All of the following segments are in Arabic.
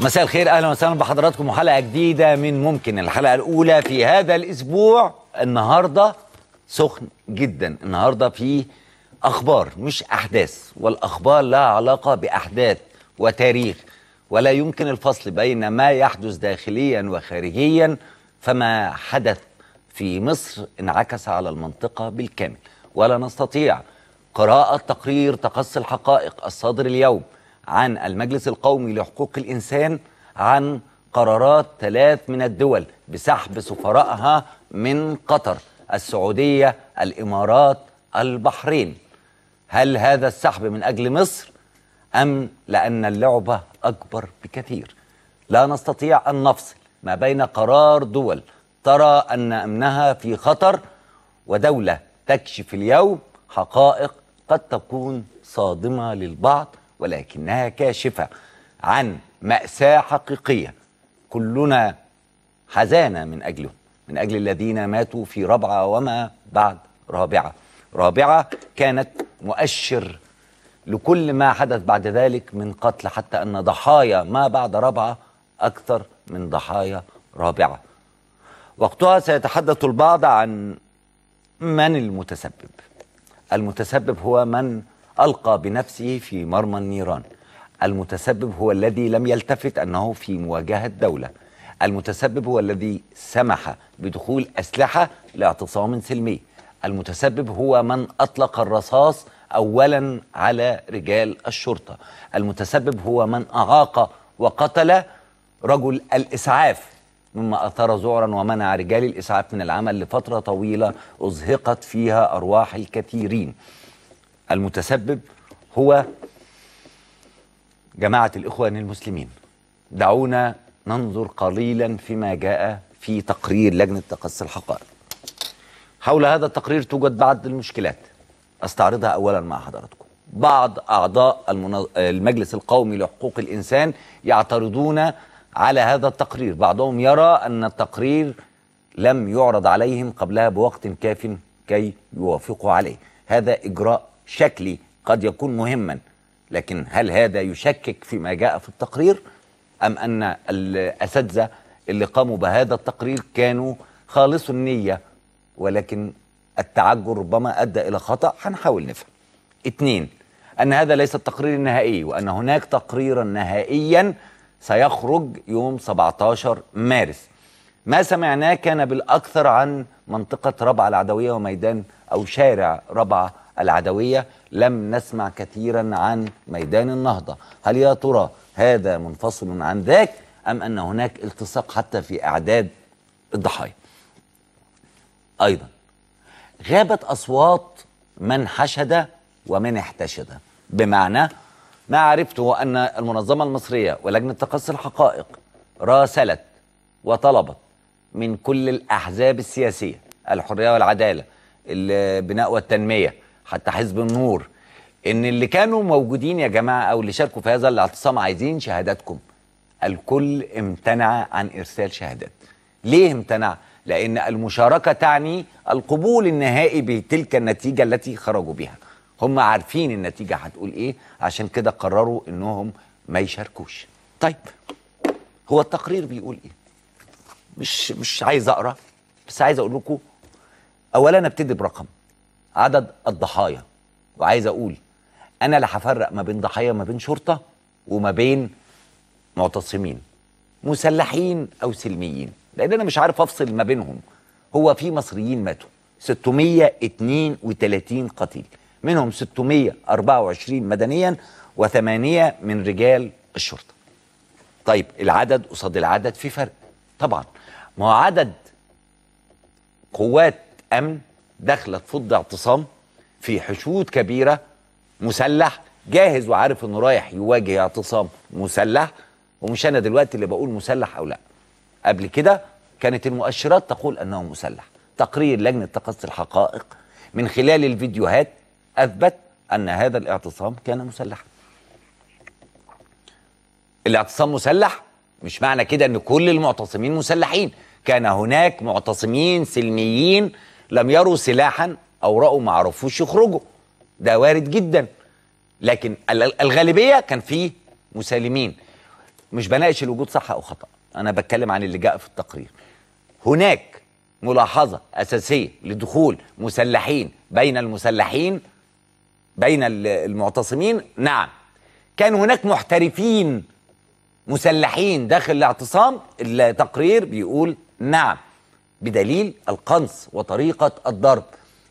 مساء الخير، اهلا وسهلا بحضراتكم وحلقه جديده من ممكن، الحلقه الاولى في هذا الاسبوع. النهارده سخن جدا، النهارده في اخبار مش احداث، والاخبار لها علاقه باحداث وتاريخ، ولا يمكن الفصل بين ما يحدث داخليا وخارجيا. فما حدث في مصر انعكس على المنطقه بالكامل، ولا نستطيع قراءه تقرير تقصي الحقائق الصادر اليوم عن المجلس القومي لحقوق الإنسان عن قرارات 3 من الدول بسحب سفرائها من قطر، السعودية، الإمارات، البحرين. هل هذا السحب من أجل مصر أم لأن اللعبة أكبر بكثير؟ لا نستطيع أن نفصل ما بين قرار دول ترى أن أمنها في خطر ودولة تكشف اليوم حقائق قد تكون صادمة للبعض، ولكنها كاشفة عن مأساة حقيقية كلنا حزانة من أجلهم، من أجل الذين ماتوا في رابعة وما بعد رابعة. رابعة كانت مؤشر لكل ما حدث بعد ذلك من قتل، حتى أن ضحايا ما بعد رابعة أكثر من ضحايا رابعة. وقتها سيتحدث البعض عن من المتسبب. المتسبب هو من ألقى بنفسه في مرمى النيران. المتسبب هو الذي لم يلتفت أنه في مواجهة دولة. المتسبب هو الذي سمح بدخول أسلحة لاعتصام سلمي. المتسبب هو من أطلق الرصاص أولا على رجال الشرطة. المتسبب هو من أعاق وقتل رجل الإسعاف، مما أثار ذعرا ومنع رجال الإسعاف من العمل لفترة طويلة أزهقت فيها أرواح الكثيرين. المتسبب هو جماعة الإخوان المسلمين. دعونا ننظر قليلا فيما جاء في تقرير لجنة تقصي الحقائق. حول هذا التقرير توجد بعض المشكلات، أستعرضها أولا مع حضراتكم. بعض أعضاء المجلس القومي لحقوق الإنسان يعترضون على هذا التقرير. بعضهم يرى أن التقرير لم يعرض عليهم قبلها بوقت كاف كي يوافقوا عليه. هذا إجراء شكلي قد يكون مهما، لكن هل هذا يشكك فيما جاء في التقرير أم أن الأساتذة اللي قاموا بهذا التقرير كانوا خالص النية ولكن التعجل ربما أدى إلى خطأ؟ هنحاول نفهم. 2، أن هذا ليس التقرير النهائي، وأن هناك تقريرا نهائيا سيخرج يوم 17 مارس. ما سمعناه كان بالأكثر عن منطقة ربعة العدوية وميدان أو شارع ربعة العدوية، لم نسمع كثيرا عن ميدان النهضة. هل يا ترى هذا منفصل عن ذاك أم أن هناك التصاق حتى في أعداد الضحايا؟ أيضا غابت أصوات من حشد ومن احتشد، بمعنى ما عرفته أن المنظمة المصرية ولجنة تقصي الحقائق راسلت وطلبت من كل الأحزاب السياسية، الحرية والعدالة، البناء والتنمية، حتى حزب النور، إن اللي كانوا موجودين يا جماعة أو اللي شاركوا في هذا الاعتصام عايزين شهاداتكم. الكل امتنع عن إرسال شهادات. ليه امتنع؟ لأن المشاركة تعني القبول النهائي بتلك النتيجة التي خرجوا بها. هم عارفين النتيجة هتقول إيه، عشان كده قرروا إنهم ما يشاركوش. طيب هو التقرير بيقول إيه؟ مش عايز أقرأ، بس عايز أقول لكم أولا ابتدي برقم عدد الضحايا. وعايز أقول أنا لا هفرق ما بين ضحايا ما بين شرطة وما بين معتصمين مسلحين أو سلميين، لأن أنا مش عارف أفصل ما بينهم. هو في مصريين ماتوا 632 قتيل، منهم 624 مدنيا و8 من رجال الشرطة. طيب العدد قصاد العدد في فرق طبعا. ما هو عدد قوات أمن دخلت فض اعتصام في حشود كبيرة، مسلح جاهز وعارف انه رايح يواجه اعتصام مسلح. ومش انا دلوقتي اللي بقول مسلح او لا، قبل كده كانت المؤشرات تقول انه مسلح. تقرير لجنة تقصي الحقائق من خلال الفيديوهات اثبت ان هذا الاعتصام كان مسلحا. الاعتصام مسلح مش معنى كده ان كل المعتصمين مسلحين. كان هناك معتصمين سلميين لم يروا سلاحا او رأوا ما عرفوش يخرجوا، ده وارد جدا. لكن الغالبية كان فيه مسالمين. مش بناقش الوجود صح او خطأ، انا بتكلم عن اللي جاء في التقرير. هناك ملاحظة اساسية لدخول مسلحين بين المسلحين بين المعتصمين، نعم. كان هناك محترفين مسلحين داخل الاعتصام، التقرير بيقول نعم، بدليل القنص وطريقة الضرب.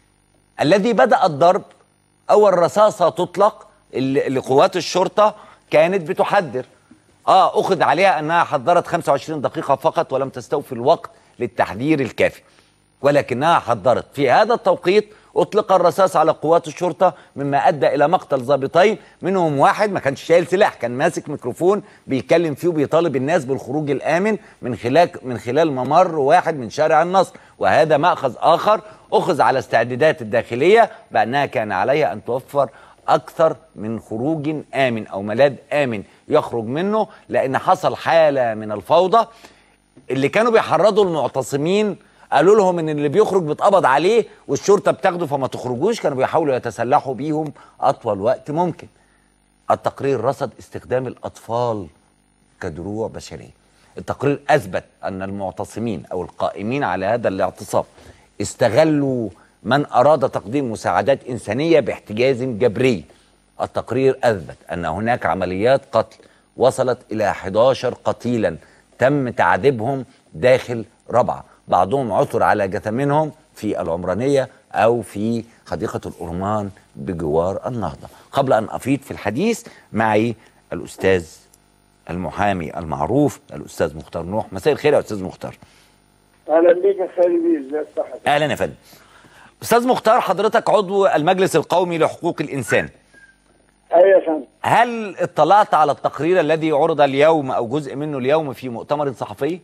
الذي بدأ الضرب أول رصاصة تطلق لقوات الشرطة كانت بتحذر، أخذ عليها أنها حذرت 25 دقيقة فقط ولم تستوفي الوقت للتحذير الكافي، ولكنها حذرت. في هذا التوقيت أطلق الرصاص على قوات الشرطة، مما أدى إلى مقتل ضابطين، منهم واحد ما كانش شايل سلاح، كان ماسك ميكروفون بيتكلم فيه وبيطالب الناس بالخروج الآمن من خلال ممر واحد من شارع النصر. وهذا مأخذ آخر أخذ على استعدادات الداخلية بأنها كان عليها أن توفر أكثر من خروج آمن أو ملاذ آمن يخرج منه، لأن حصل حالة من الفوضى. اللي كانوا بيحرضوا المعتصمين قالوا لهم ان اللي بيخرج بيتقبض عليه والشرطه بتاخده فما تخرجوش، كانوا بيحاولوا يتسلحوا بيهم اطول وقت ممكن. التقرير رصد استخدام الاطفال كدروع بشريه. التقرير اثبت ان المعتصمين او القائمين على هذا الاعتصام استغلوا من اراد تقديم مساعدات انسانيه باحتجاز جبري. التقرير اثبت ان هناك عمليات قتل وصلت الى 11 قتيلا تم تعذيبهم داخل ربعه، بعضهم عثر على جثمنهم في العمرانية أو في حديقة الأورمان بجوار النهضة. قبل أن أفيض في الحديث معي الأستاذ المحامي المعروف الأستاذ مختار نوح. مساء الخير يا أستاذ مختار. أهلا بك يا خالد، ازيك؟ صحتك؟ أهلا يا فندم. أستاذ مختار، حضرتك عضو المجلس القومي لحقوق الإنسان. أيوة يا فندم. هل اطلعت على التقرير الذي عرض اليوم أو جزء منه اليوم في مؤتمر صحفي؟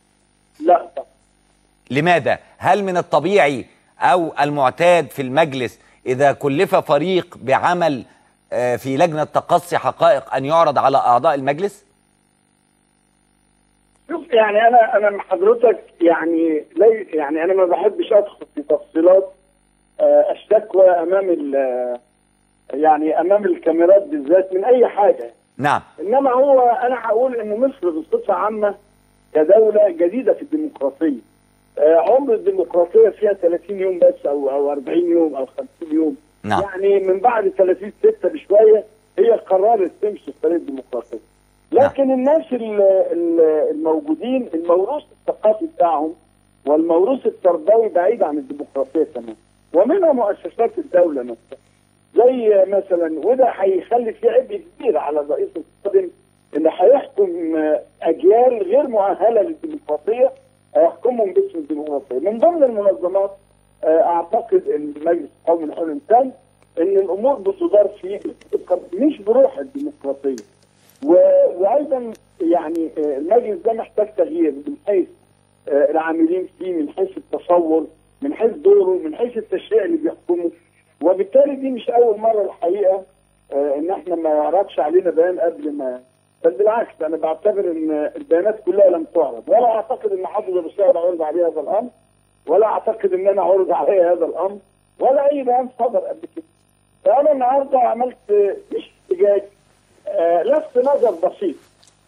لا. لماذا؟ هل من الطبيعي أو المعتاد في المجلس إذا كلف فريق بعمل في لجنة تقصي حقائق أن يعرض على أعضاء المجلس؟ شوف، يعني أنا مع حضرتك، يعني أنا ما بحبش أدخل في تفصيلات الشكوى أمام الكاميرات بالذات من أي حاجة. نعم. إنما أنا هقول إن مصر بصفة عامة كدولة جديدة في الديمقراطية. عمر الديمقراطية فيها 30 يوم بس أو 40 يوم أو 50 يوم. نعم. يعني من بعد 30/6 بشوية هي قررت تمشي في طريق الديمقراطية. لكن الناس الموجودين الموروث الثقافي بتاعهم والموروث التربوي بعيد عن الديمقراطية تماما، ومنها مؤسسات الدولة نفسها. زي مثلا، وده هيخلي في عبء كبير على الرئيس القادم اللي هيحكم أجيال غير مؤهلة للديمقراطية، هيحكمهم باسم الديمقراطية. من ضمن المنظمات أعتقد أن المجلس القومي لحقوق الإنسان أن الأمور بتدار فيه مش بروح الديمقراطية. وأيضا يعني المجلس ده محتاج تغيير من حيث العاملين فيه، من حيث التصور، من حيث دوره، من حيث التشريع اللي بيحكمه. وبالتالي دي مش أول مرة الحقيقة إن احنا ما يعرضش علينا بيان قبل ما، بل بالعكس أنا بعتبر إن البيانات كلها لم تعرض، ولا أعتقد إن حافظ الرسالة عرض عليه هذا الأمر، ولا أعتقد إن أنا عرض عليه هذا الأمر، ولا أي بيان صدر قبل كده. فأنا النهارده عملت احتجاج لفت نظر بسيط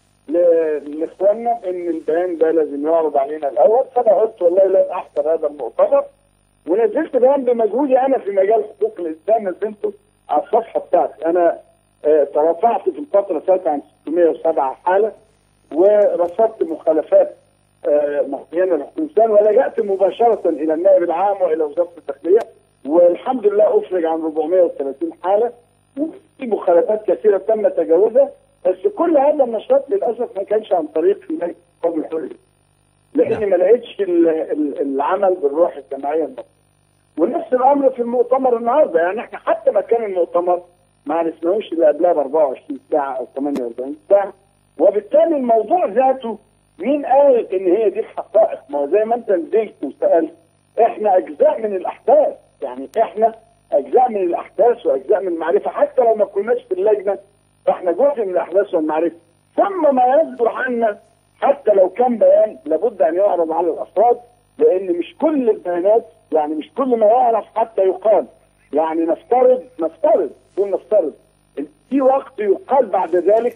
لإخواننا إن البيان ده لازم يعرض علينا الأول. فأنا قلت والله لن أحضر هذا المؤتمر، ونزلت بيان بمجهودي أنا في مجال حقوق الإنسان، نزلته على الصفحة بتاعتي. أنا ترفعت في الفترة اللي فاتت عن 607 حالة، ورصدت مخالفات معينة لحقوق الإنسان، ولجأت مباشرة إلى النائب العام وإلى وزارة الداخلية، والحمد لله أفرج عن 430 حالة، وفي مخالفات كثيرة تم تجاوزها. بس كل هذا النشاط للأسف ما كانش عن طريق المجلس القومي لحقوق الإنسان، لأني ما لقيتش العمل بالروح الجماعية المصرية. ونفس الأمر في المؤتمر النهارده، يعني احنا حتى مكان المؤتمر ما عرفناهوش الا قبلها ب 24 ساعه او 48 ساعه، وبالتالي الموضوع ذاته مين قال ان هي دي الحقائق؟ ما هو زي ما انت نزلت وسالت، احنا اجزاء من الاحداث، يعني احنا اجزاء من الاحداث واجزاء من المعرفه، حتى لو ما كناش في اللجنه فاحنا جزء من الاحداث والمعرفه. ثم ما يصدر عنا حتى لو كان بيان لابد ان يعرض على الافراد، لان مش كل البيانات، يعني مش كل ما يعرف حتى يقال. يعني نفترض في وقت يقال بعد ذلك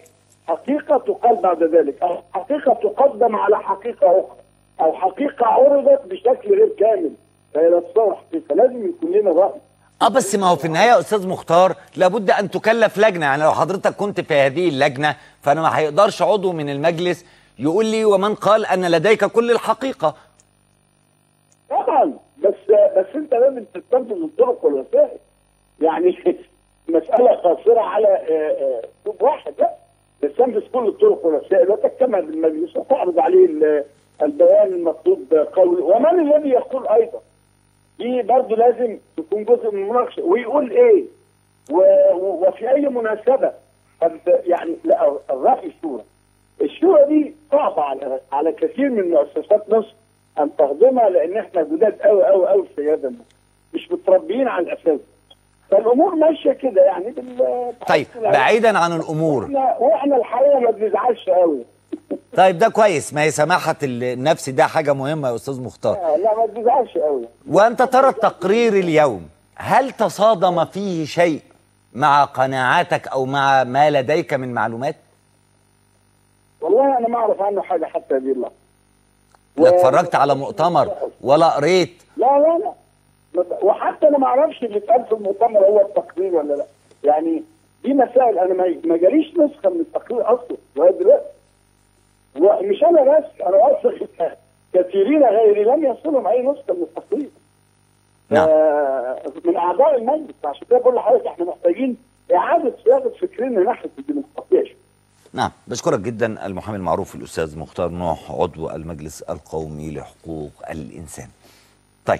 حقيقة تقال بعد ذلك، أو حقيقة تقدم على حقيقة أخرى، أو حقيقة عرضت بشكل غير كامل فهي لا تصور حقيقة. لازم يكون لنا رأي. بس ما هو في النهايه يا استاذ مختار لابد ان تكلف لجنه، يعني لو حضرتك كنت في هذه اللجنه فانا ما هيقدرش عضو من المجلس يقول لي ومن قال ان لديك كل الحقيقه. طبعا بس انت لازم تستخدم الطرق والوسائل. يعني مسألة قاصرة على اسلوب واحد، لا تستنفذ كل الطرق والوسائل وتجتمع بالمجلس وتعرض عليه البيان المطلوب قوله. ومن الذي يقول ايضا؟ دي برضه لازم تكون جزء من المناقشه، ويقول ايه وفي اي مناسبه. يعني لا، الراي الشورى دي صعبه على كثير من مؤسسات مصر ان تهضمها، لان احنا جداد قوي قوي قوي في هذا، مش متربيين على الاساس. فالامور ماشيه كده يعني طيب بعيدا عن الامور، واحنا الحقيقه ما بنزعلش قوي. طيب ده كويس، ما هي سماحه النفس ده حاجه مهمه يا استاذ مختار. لا ما بنزعلش قوي. وانت ترى التقرير اليوم هل تصادم فيه شيء مع قناعاتك او مع ما لديك من معلومات؟ والله انا ما اعرف عنه حاجه حتى هذه اللحظه. لا اتفرجت على مؤتمر ولا قريت؟ لا وحتى انا ما اعرفش اللي اتقال في المؤتمر هو التقرير ولا لا. يعني دي مسائل انا ما جاليش نسخه من التقرير اصلا لغايه دلوقتي. ومش انا بس، انا واثق كثيرين غيري لم يصلهم اي نسخه من التقرير. نعم. من اعضاء المجلس. عشان كده بقول لحضرتك احنا محتاجين اعاده صياغه فكرنا ناحيه الديمقراطيه. نعم، بشكرك جدا المحامي المعروف الاستاذ مختار نوح عضو المجلس القومي لحقوق الانسان. طيب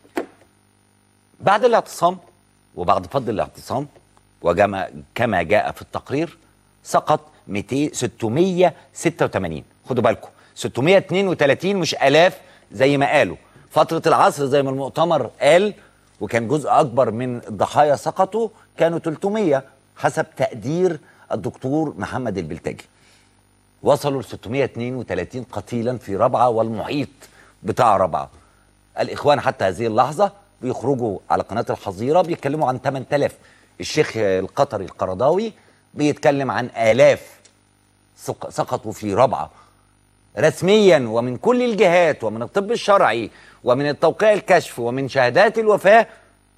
بعد الاعتصام وبعد فض الاعتصام كما جاء في التقرير سقط 686. خدوا بالكم 632 مش آلاف زي ما قالوا فترة العصر زي ما المؤتمر قال، وكان جزء أكبر من الضحايا سقطوا، كانوا 300 حسب تقدير الدكتور محمد البلتاجي. وصلوا ل 632 قتيلا في ربعة والمحيط بتاع ربعة. الإخوان حتى هذه اللحظة بيخرجوا على قناة الحظيرة بيتكلموا عن 8000. الشيخ القطري القرضاوي بيتكلم عن آلاف سقطوا في ربعة رسميا، ومن كل الجهات ومن الطب الشرعي ومن التوقيع الكشف ومن شهادات الوفاة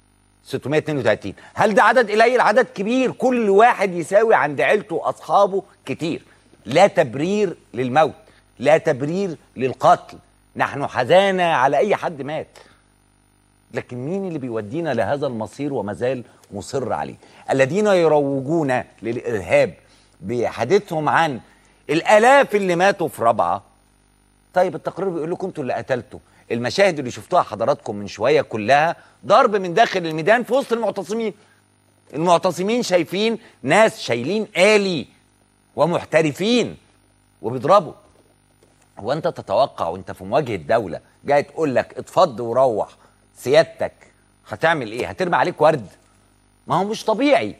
632. هل ده عدد قليل؟ عدد كبير. كل واحد يساوي عند عيلته وأصحابه كتير. لا تبرير للموت، لا تبرير للقتل، نحن حزانة على أي حد مات، لكن مين اللي بيودينا لهذا المصير ومازال مصر عليه؟ الذين يروجون للإرهاب بحديثهم عن الآلاف اللي ماتوا في ربعة. طيب التقرير بيقول لكم انتوا اللي قتلتوا. المشاهد اللي شفتوها حضراتكم من شوية كلها ضرب من داخل الميدان في وسط المعتصمين. المعتصمين شايفين ناس شايلين آلي ومحترفين وبيضربوا. هو انت تتوقع وانت في مواجهة دولة جاي تقول لك اتفض وروح، سيادتك هتعمل ايه؟ هترمي عليك ورد؟ ما هو مش طبيعي.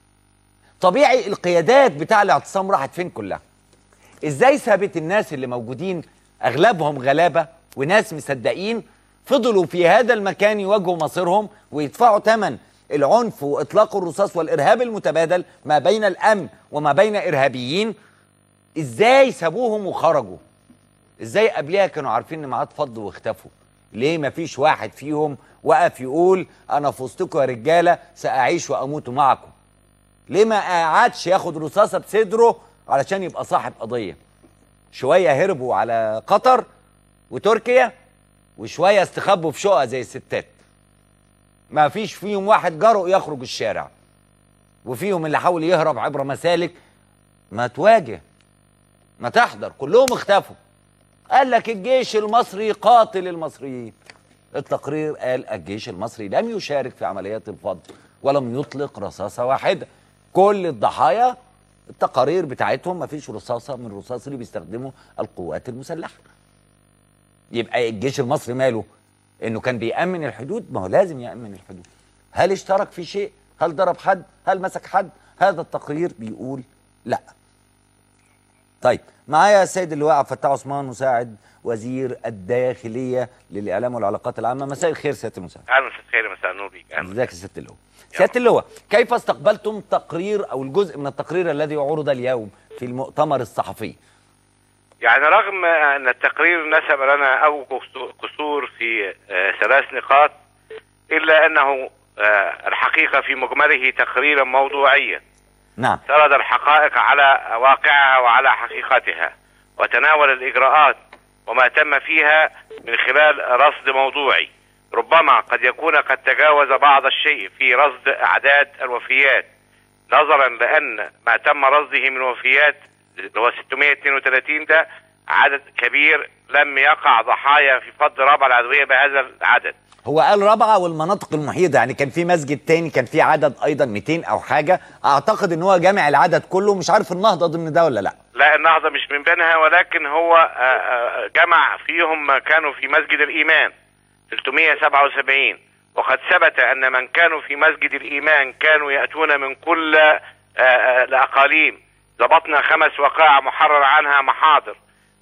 طبيعي القيادات بتاع الاعتصام راحت فين كلها؟ ازاي سابت الناس اللي موجودين اغلبهم غلابه وناس مصدقين فضلوا في هذا المكان يواجهوا مصيرهم ويدفعوا ثمن العنف واطلاق الرصاص والارهاب المتبادل ما بين الامن وما بين ارهابيين؟ ازاي سابوهم وخرجوا؟ ازاي قبلها كانوا عارفين ان ميعاد فض واختفوا؟ ليه ما فيش واحد فيهم وقف يقول انا في وسطكم يا رجاله ساعيش واموت معكم؟ ليه ما قعدش ياخد رصاصه بصدره علشان يبقى صاحب قضيه؟ شويه هربوا على قطر وتركيا وشويه استخبوا في شقق زي الستات. ما فيش فيهم واحد جرؤ يخرج الشارع، وفيهم اللي حاول يهرب عبر مسالك. ما تواجه، ما تحضر، كلهم اختفوا. قال لك الجيش المصري قاتل المصريين. التقرير قال الجيش المصري لم يشارك في عمليات الفض ولم يطلق رصاصة واحدة. كل الضحايا التقارير بتاعتهم ما فيش رصاصة من الرصاص اللي بيستخدمه القوات المسلحة. يبقى الجيش المصري ماله؟ انه كان بيأمن الحدود؟ ما هو لازم يأمن الحدود. هل اشترك في شيء؟ هل ضرب حد؟ هل مسك حد؟ هذا التقرير بيقول لا. طيب معايا السيد اللواء عبد الفتاح عثمان مساعد وزير الداخلية للإعلام والعلاقات العامة. مساء الخير سيادة المساعد. اهلا مساء الخير، مساء النور بيك. ازيك يا سيادة اللواء؟ سيادة اللواء، كيف استقبلتم تقرير او الجزء من التقرير الذي عرض اليوم في المؤتمر الصحفي؟ يعني رغم ان التقرير نسب لنا او قصور في 3 نقاط، الا انه الحقيقة في مجمله تقريرا موضوعيا. نعم. سرد الحقائق على واقعها وعلى حقيقتها، وتناول الإجراءات وما تم فيها من خلال رصد موضوعي. ربما قد يكون قد تجاوز بعض الشيء في رصد أعداد الوفيات، نظرا لأن ما تم رصده من وفيات اللي هو 632 ده عدد كبير، لم يقع ضحايا في فض رابعة العدوية بهذا العدد. هو قال رابعة والمناطق المحيطة، يعني كان في مسجد تاني كان في عدد أيضا 200 أو حاجة، أعتقد إن هو جامع العدد كله. مش عارف النهضة ضمن ده ولا لأ؟ لا، النهضة مش من بينها، ولكن هو جمع فيهم كانوا في مسجد الإيمان 377. وقد ثبت أن من كانوا في مسجد الإيمان كانوا يأتون من كل الأقاليم. ضبطنا 5 وقائع محرر عنها محاضر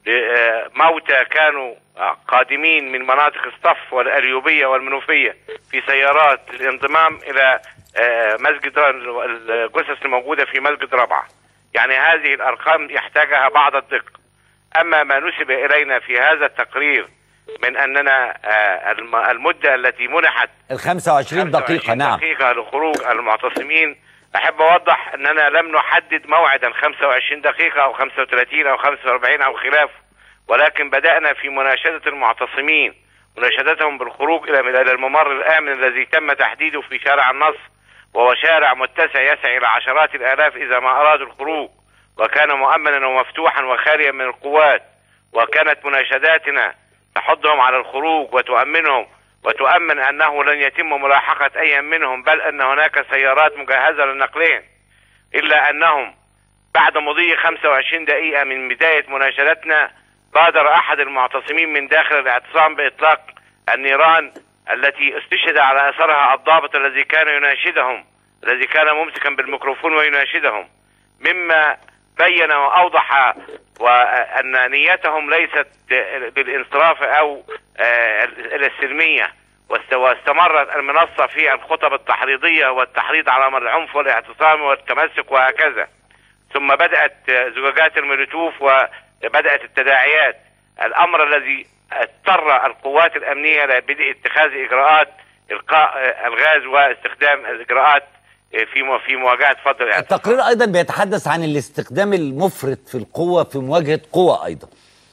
موتى كانوا قادمين من مناطق الصف والأريوبية والمنوفية في سيارات للانضمام إلى مسجد الجثث الموجودة في مسجد رابعة. يعني هذه الأرقام يحتاجها بعض الدقة. أما ما نسب إلينا في هذا التقرير من أننا المدة التي منحت 25 دقيقة، نعم، دقيقة لخروج المعتصمين، أحب أوضح أننا لم نحدد موعدا 25 دقيقة أو 35 أو 45 أو خلافه، ولكن بدأنا في مناشدة المعتصمين، مناشدتهم بالخروج إلى الممر الآمن الذي تم تحديده في شارع النصر، وهو شارع متسع يسع إلى عشرات الآلاف إذا ما أرادوا الخروج، وكان مؤمنا ومفتوحا وخاليا من القوات. وكانت مناشداتنا تحضهم على الخروج وتؤمنهم وتؤمن أنه لن يتم ملاحقة أي منهم، بل أن هناك سيارات مجهزة للنقلين. إلا أنهم بعد مضي 25 دقيقة من بداية مناشدتنا بادر أحد المعتصمين من داخل الاعتصام بإطلاق النيران التي استشهد على أثرها الضابط الذي كان يناشدهم، الذي كان ممسكا بالميكروفون ويناشدهم، مما بين وأوضح وأن نيتهم ليست بالانصراف أو السلمية. واستمرت المنصة في الخطب التحريضية والتحريض على العنف والاعتصام والتمسك وهكذا. ثم بدأت زجاجات المولوتوف وبدأت التداعيات، الأمر الذي اضطر القوات الأمنية لبدء اتخاذ إجراءات إلقاء الغاز واستخدام الإجراءات في مواجهة فض الاعتصام. التقرير أيضا بيتحدث عن الاستخدام المفرط في القوة في مواجهة قوة أيضا.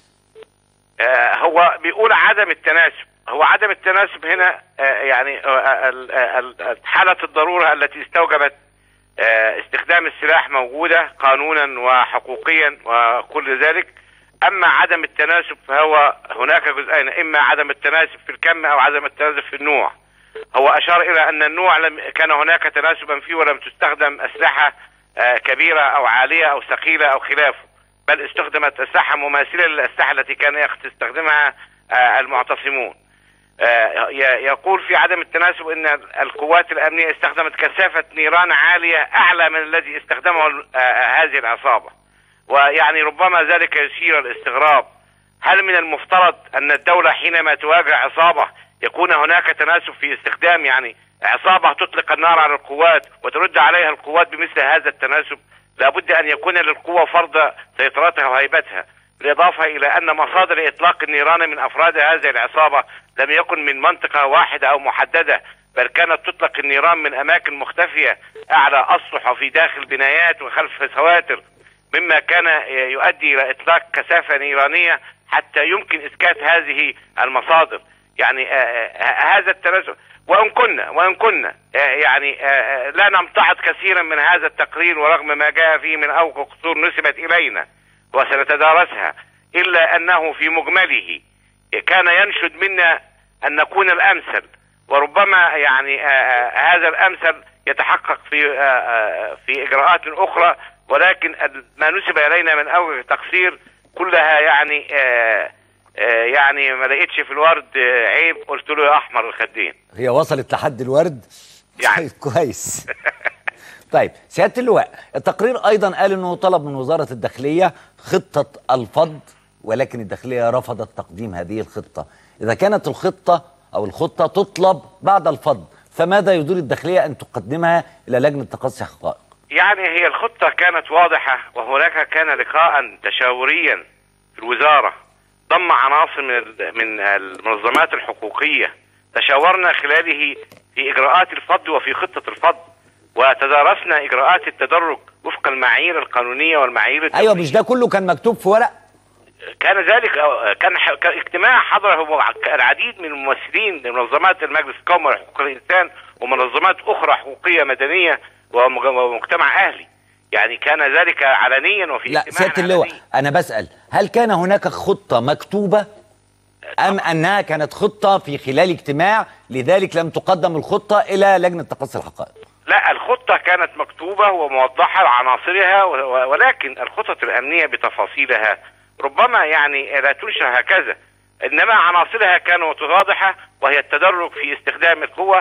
هو بيقول عدم التناسب. هو عدم التناسب هنا يعني حالة الضرورة التي استوجبت استخدام السلاح موجودة قانونا وحقوقيا وكل ذلك. أما عدم التناسب فهو هناك جزئين، إما عدم التناسب في الكم أو عدم التناسب في النوع. هو أشار إلى أن النوع كان هناك تناسبا فيه ولم تستخدم أسلحة كبيرة أو عالية أو ثقيلة أو خلافه، بل استخدمت أسلحة مماثلة للأسلحة التي كان يستخدمها المعتصمون. يقول في عدم التناسب أن القوات الأمنية استخدمت كثافة نيران عالية أعلى من الذي استخدمه هذه العصابة. ويعني ربما ذلك يثير الاستغراب، هل من المفترض أن الدولة حينما تواجه عصابة يكون هناك تناسب في استخدام، يعني عصابة تطلق النار على القوات وترد عليها القوات بمثل هذا التناسب؟ لابد أن يكون للقوة فرض سيطرتها وهيبتها، بالإضافة إلى أن مصادر إطلاق النيران من أفراد هذه العصابة لم يكن من منطقة واحدة أو محددة، بل كانت تطلق النيران من أماكن مختفية أعلى أسطح وفي داخل بنايات وخلف سواتر، مما كان يؤدي إلى إطلاق كثافة نيرانية حتى يمكن إسكات هذه المصادر. يعني هذا التناسب، وإن كنا يعني لا نمتعض كثيرا من هذا التقرير، ورغم ما جاء فيه من أوجه قصور نسبت إلينا وسنتدارسها، إلا أنه في مجمله كان ينشد منا أن نكون الأمثل، وربما يعني هذا الأمثل يتحقق في إجراءات أخرى، ولكن ما نسب إلينا من أوجه تقصير كلها يعني ما لقيتش في الورد عيب، قلت له يا أحمر الخدين. هي وصلت لحد الورد يعني. كويس. طيب سيادة اللواء، التقرير أيضا قال أنه طلب من وزارة الداخلية خطة الفض ولكن الداخلية رفضت تقديم هذه الخطة. إذا كانت الخطة تطلب بعد الفض، فماذا يدور الداخلية أن تقدمها إلى لجنة تقصي حقائق؟ يعني هي الخطة كانت واضحة، وهناك كان لقاء تشاوريا في الوزارة ضم عناصر من المنظمات الحقوقية، تشاورنا خلاله في إجراءات الفض وفي خطة الفض، وتدارسنا إجراءات التدرج وفق المعايير القانونية والمعايير الدولية. أيوة، مش ده كله كان مكتوب في ورق؟ كان ذلك كان اجتماع حضره العديد من الممثلين لمنظمات المجلس القومي لحقوق الإنسان ومنظمات أخرى حقوقية مدنية ومجتمع أهلي، يعني كان ذلك علنيا وفي لا سيادة اللواء، أنا بسأل هل كان هناك خطة مكتوبة أم أنها كانت خطة في خلال اجتماع لذلك لم تقدم الخطة إلى لجنة تقصي الحقائق؟ لا، الخطة كانت مكتوبة وموضحة عناصرها، ولكن الخطط الأمنية بتفاصيلها ربما يعني لا تنشر هكذا، إنما عناصرها كانت واضحة، وهي التدرج في استخدام القوة،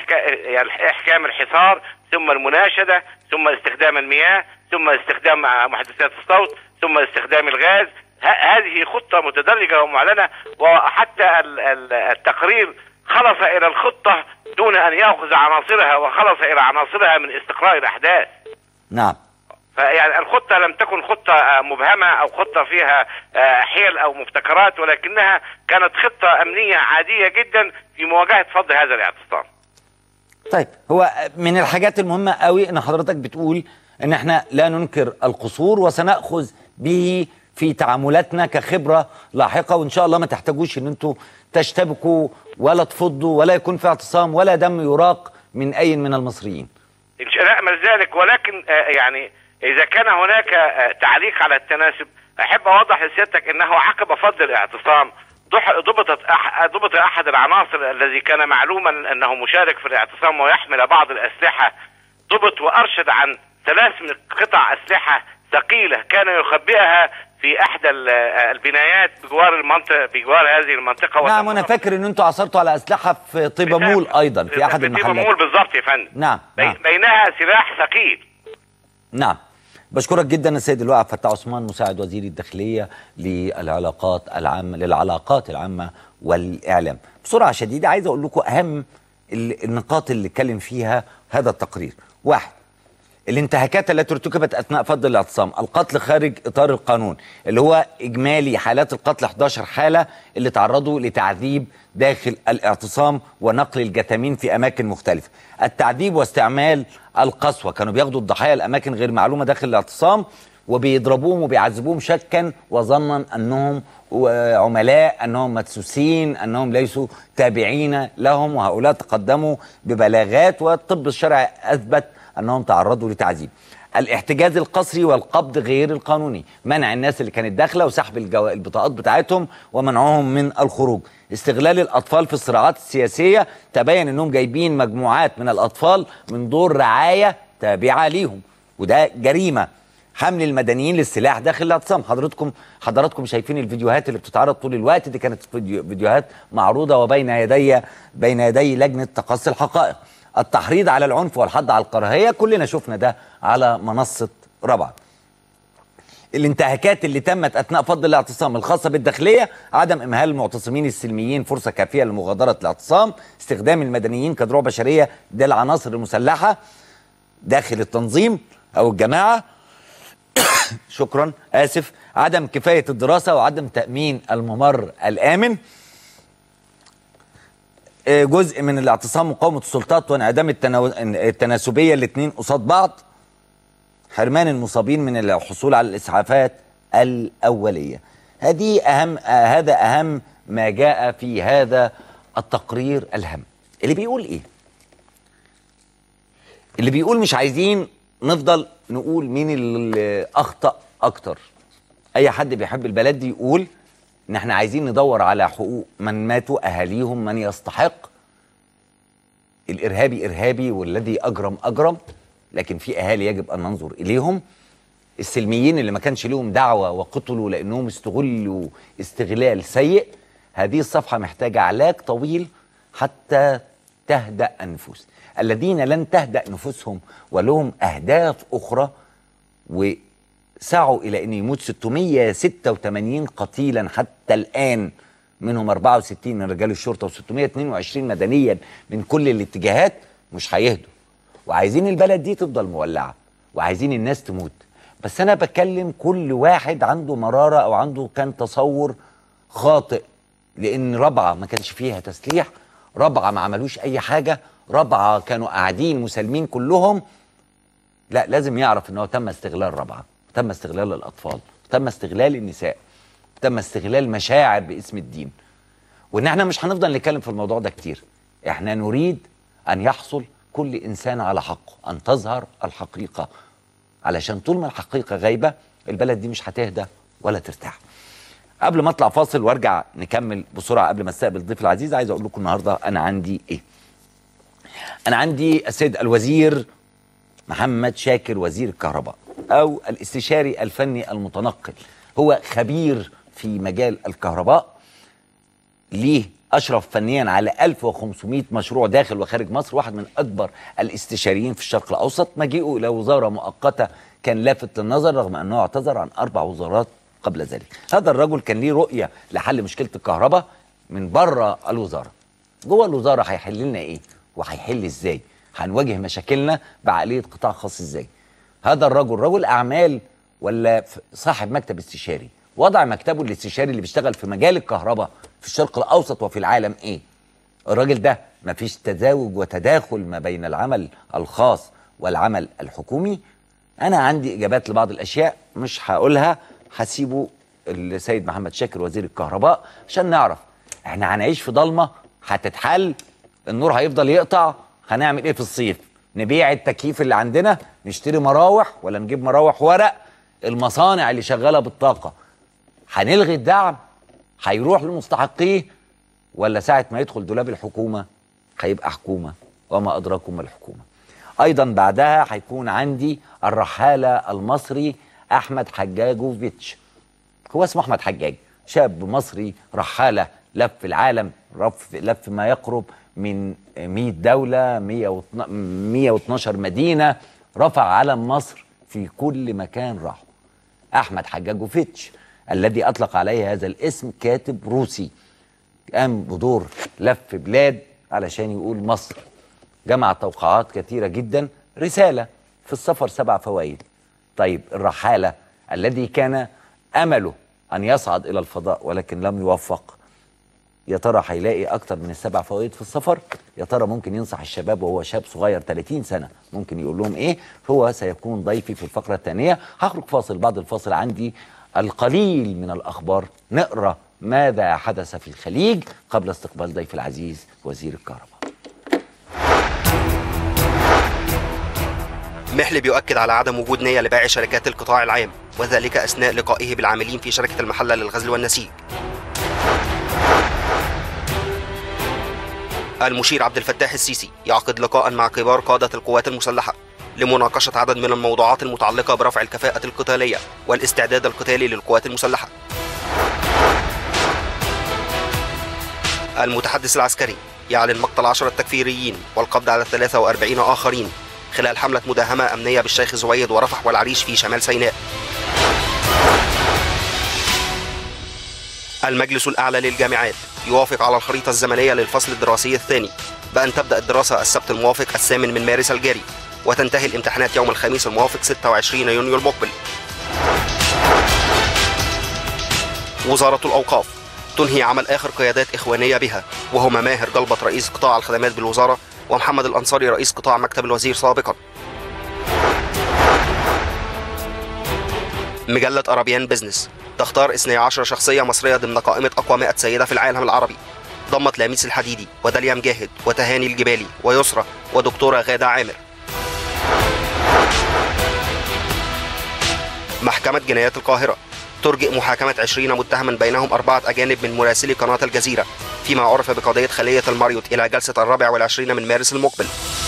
إحكام الحصار، ثم المناشدة، ثم استخدام المياه، ثم استخدام محدثات الصوت، ثم استخدام الغاز. هذه خطة متدرجة ومعلنة، وحتى التقرير خلص إلى الخطة دون أن يأخذ عناصرها، وخلص إلى عناصرها من استقراء الأحداث. نعم. فيعني الخطة لم تكن خطة مبهمة أو خطة فيها حيل أو مبتكرات، ولكنها كانت خطة أمنية عادية جدا في مواجهة فض هذا الاعتصام. طيب، هو من الحاجات المهمة قوي ان حضرتك بتقول ان احنا لا ننكر القصور وسنأخذ به في تعاملاتنا كخبرة لاحقة، وان شاء الله ما تحتاجوش ان انتوا تشتبكوا ولا تفضوا ولا يكون في اعتصام ولا دم يراق من اي من المصريين. إن شاء الله نأمل ذلك، ولكن يعني إذا كان هناك تعليق على التناسب، أحب أوضح لسيادتك أنه عقب فض الاعتصام ضبط أحد العناصر الذي كان معلوما أنه مشارك في الاعتصام ويحمل بعض الأسلحة، ضبط وأرشد عن 3 من قطع أسلحة ثقيلة كان يخبئها في احدى البنايات بجوار هذه المنطقه. نعم، وانا فاكر ان انتوا عثرتوا على اسلحه في طيبه مول ايضا في احد المحلات. في طيبه مول بالظبط يا فندم. نعم. بينها سلاح ثقيل. نعم. بشكرك جدا السيد اللواء عبد الفتاح عثمان، مساعد وزير الداخليه للعلاقات العامه والاعلام. بسرعه شديده عايز اقول لكم اهم النقاط اللي اتكلم فيها هذا التقرير. 1. الانتهاكات التي ارتكبت اثناء فض الاعتصام، القتل خارج اطار القانون، اللي هو اجمالي حالات القتل 11 حاله اللي تعرضوا لتعذيب داخل الاعتصام ونقل الجثامين في اماكن مختلفه. التعذيب واستعمال القسوه، كانوا بياخدوا الضحايا لاماكن غير معلومه داخل الاعتصام وبيضربوهم وبيعذبوهم شكا وظنا انهم عملاء، انهم مدسوسين، انهم ليسوا تابعين لهم، وهؤلاء تقدموا ببلاغات والطب الشرعي اثبت انهم تعرضوا لتعذيب. الاحتجاز القسري والقبض غير القانوني، منع الناس اللي كانت داخله وسحب البطاقات بتاعتهم ومنعهم من الخروج. استغلال الاطفال في الصراعات السياسيه، تبين انهم جايبين مجموعات من الاطفال من دور رعايه تابعه ليهم، وده جريمه. حمل المدنيين للسلاح داخل الاعتصام، حضراتكم شايفين الفيديوهات اللي بتتعرض طول الوقت دي، كانت فيديوهات معروضه وبين يدي لجنه تقصي الحقائق. التحريض على العنف والحض على الكراهيه، كلنا شفنا ده على منصه رابعه. الانتهاكات اللي تمت اثناء فض الاعتصام الخاصه بالداخليه، عدم امهال المعتصمين السلميين فرصه كافيه لمغادره الاعتصام، استخدام المدنيين كدروع بشريه، ده العناصر المسلحه داخل التنظيم او الجماعه. شكرا، اسف. عدم كفايه الدراسه وعدم تامين الممر الامن. جزء من الاعتصام مقاومه السلطات وانعدام التناسبيه، الاثنين قصاد بعض. حرمان المصابين من الحصول على الاسعافات الاوليه. هذا اهم ما جاء في هذا التقرير الهام. اللي بيقول ايه؟ اللي بيقول مش عايزين نفضل نقول مين اللي اخطأ اكتر. اي حد بيحب البلد دي يقول ان احنا عايزين ندور على حقوق من ماتوا، اهاليهم، من يستحق. الارهابي ارهابي والذي اجرم، لكن في اهالي يجب ان ننظر اليهم. السلميين اللي ما كانش لهم دعوه وقتلوا لانهم استغلوا استغلال سيء، هذه الصفحه محتاجه علاج طويل حتى تهدأ النفوس. الذين لن تهدأ نفوسهم ولهم اهداف اخرى سعوا إلى أن يموت 686 قتيلا حتى الآن، منهم 64 من رجال الشرطة و622 مدنيا من كل الاتجاهات، مش هيهدوا وعايزين البلد دي تفضل مولعة وعايزين الناس تموت. بس أنا بكلم كل واحد عنده مرارة أو عنده كان تصور خاطئ، لأن رابعة ما كانش فيها تسليح، رابعة ما عملوش أي حاجة، رابعة كانوا قاعدين مسالمين كلهم. لا، لازم يعرف أنه تم استغلال رابعة، تم استغلال الأطفال، تم استغلال النساء، تم استغلال مشاعر باسم الدين. وإن احنا مش هنفضل نتكلم في الموضوع ده كتير، احنا نريد أن يحصل كل إنسان على حقه، أن تظهر الحقيقة، علشان طول ما الحقيقة غايبة البلد دي مش هتهدى ولا ترتاح. قبل ما اطلع فاصل وارجع نكمل بسرعة، قبل ما استقبل الضيف العزيز، عايز اقول لكم النهاردة انا عندي ايه. انا عندي السيد الوزير محمد شاكر وزير الكهرباء، او الاستشاري الفني المتنقل، هو خبير في مجال الكهرباء، ليه اشرف فنيا على 1500 مشروع داخل وخارج مصر، واحد من اكبر الاستشاريين في الشرق الاوسط. مجيئه الى وزارة مؤقتة كان لافت للنظر رغم انه اعتذر عن 4 وزارات قبل ذلك. هذا الرجل كان ليه رؤية لحل مشكلة الكهرباء من بره الوزارة. جوه الوزارة هيحل لنا ايه وهيحل ازاي؟ هنواجه مشاكلنا بعقلية قطاع خاص ازاي؟ هذا الرجل رجل اعمال ولا صاحب مكتب استشاري؟ وضع مكتبه الاستشاري اللي بيشتغل في مجال الكهرباء في الشرق الاوسط وفي العالم ايه؟ الراجل ده مفيش تزاوج وتداخل ما بين العمل الخاص والعمل الحكومي. انا عندي اجابات لبعض الاشياء مش هقولها، هسيبه السيد محمد شاكر وزير الكهرباء عشان نعرف احنا هنعيش في ضلمه هتتحل، النور هيفضل يقطع، هنعمل ايه في الصيف؟ نبيع التكييف اللي عندنا، نشتري مراوح ولا نجيب مراوح ورق؟ المصانع اللي شغاله بالطاقه هنلغي الدعم؟ هيروح لمستحقيه؟ ولا ساعه ما يدخل دولاب الحكومه هيبقى حكومه؟ وما ادراكم ما الحكومه. ايضا بعدها هيكون عندي الرحاله المصري احمد حجاجوفيتش. هو اسمه احمد حجاج، شاب مصري رحاله لف العالم، لف ما يقرب من 100 دوله، 112 مدينه، رفع علم مصر في كل مكان راح. احمد حجاجوفيتش الذي اطلق عليه هذا الاسم كاتب روسي، قام بدور لف بلاد علشان يقول مصر، جمع توقعات كثيره جدا، رساله في السفر 7 فوائد. طيب الرحالة الذي كان أمله أن يصعد إلى الفضاء ولكن لم يوفق، يا ترى هيلاقي أكتر من ال7 فوائد في السفر؟ يا ترى ممكن ينصح الشباب وهو شاب صغير 30 سنة ممكن يقول لهم إيه؟ هو سيكون ضيفي في الفقرة الثانية. هخرج فاصل، بعد الفاصل عندي القليل من الأخبار، نقرأ ماذا حدث في الخليج قبل استقبال ضيف العزيز وزير الكهرباء. محلي بيؤكد على عدم وجود نية لبيع شركات القطاع العام، وذلك أثناء لقائه بالعاملين في شركة المحلة للغزل والنسيج. المشير عبد الفتاح السيسي يعقد لقاء مع كبار قادة القوات المسلحة لمناقشة عدد من الموضوعات المتعلقة برفع الكفاءة القتالية والاستعداد القتالي للقوات المسلحة. المتحدث العسكري يعلن مقتل 10 تكفيريين والقبض على 43 آخرين خلال حملة مداهمة أمنية بالشيخ زويد ورفح والعريش في شمال سيناء. المجلس الأعلى للجامعات يوافق على الخريطة الزمنية للفصل الدراسي الثاني بأن تبدأ الدراسة السبت الموافق 8 من مارس الجاري، وتنتهي الامتحانات يوم الخميس الموافق 26 يونيو المقبل. وزارة الأوقاف تنهي عمل آخر قيادات إخوانية بها، وهما ماهر جلبط رئيس قطاع الخدمات بالوزارة ومحمد الأنصاري رئيس قطاع مكتب الوزير سابقا. مجلة أرابيان بيزنس تختار 12 شخصية مصرية ضمن قائمة أقوى 100 سيدة في العالم العربي، ضمت لاميس الحديدي وداليا مجاهد وتهاني الجبالي ويسرى ودكتورة غادة عامر. محكمة جنايات القاهرة ترجئ محاكمة 20 متهما بينهم 4 أجانب من مراسلي قناة الجزيرة فيما عرف بقضية خلية الماريوت إلى جلسة 24 من مارس المقبل.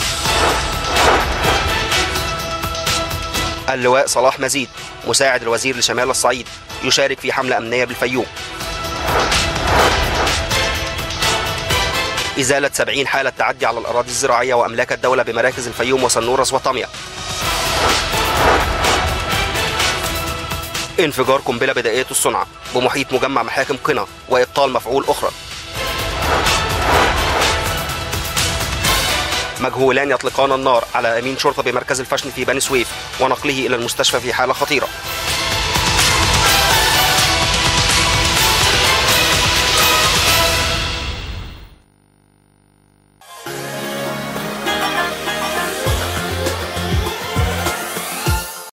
اللواء صلاح مزيد مساعد الوزير لشمال الصعيد يشارك في حملة أمنية بالفيوم. إزالة 70 حالة تعدي على الأراضي الزراعية وأملاك الدولة بمراكز الفيوم وسنورس وطمية. انفجار قنبلة بدائية الصنع بمحيط مجمع محاكم قنا وإبطال مفعول أخرى. مجهولان يطلقان النار على أمين شرطة بمركز الفشن في بني سويف ونقله إلى المستشفى في حالة خطيرة.